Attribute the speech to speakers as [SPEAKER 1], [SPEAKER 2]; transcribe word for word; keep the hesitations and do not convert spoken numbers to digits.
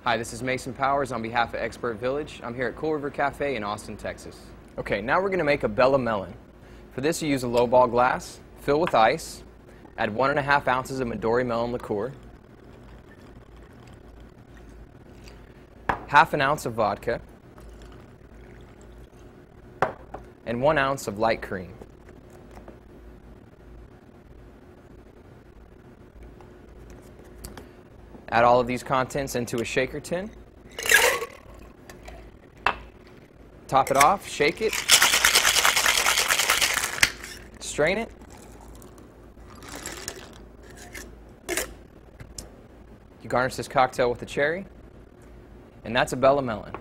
[SPEAKER 1] Hi, this is Mason Powers on behalf of Expert Village. I'm here at Cool River Cafe in Austin, Texas. Okay, now we're going to make a Belle Melon. For this, you use a lowball glass, fill with ice, add one and a half ounces of Midori melon liqueur, half an ounce of vodka, and one ounce of light cream. Add all of these contents into a shaker tin. Top it off, shake it, strain it. You garnish this cocktail with a cherry, and that's a Belle Melon.